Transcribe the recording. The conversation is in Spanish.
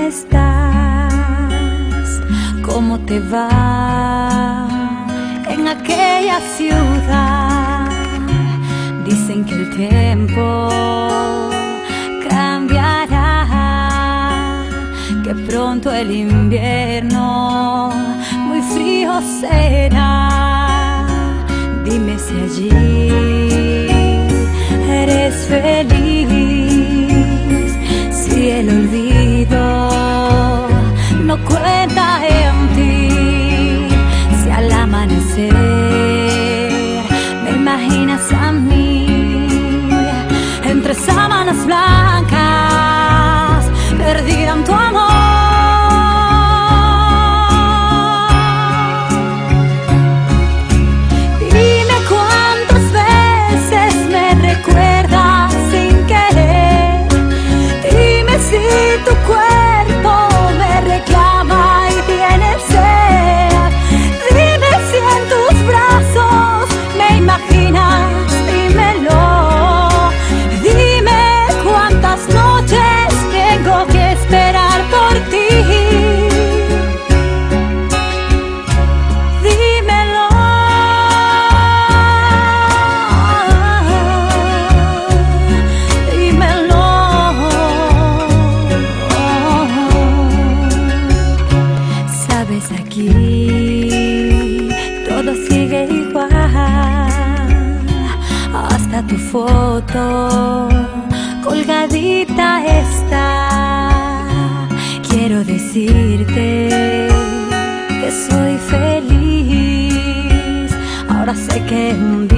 estás? ¿Cómo te va en aquella ciudad? Dicen que el tiempo cambiará, que pronto el invierno muy frío será. Dime si allí eres feliz, si el olvido no cuenta en ti, si al amanecer me imaginas a mí entre sábanas blancas, perdida en tu amor. Dime cuántas veces me recuerdas sin querer, dime si tu cuerpo me reclama y tiene sed, dime si en tus brazos me imaginas, dímelo, dime cuántas noches tengo que esperar por ti. Dímelo, dímelo. Sabes, aquí todo sigue igual, hasta tu foto colgadita está. Quiero decirte que soy feliz, ahora sé que un día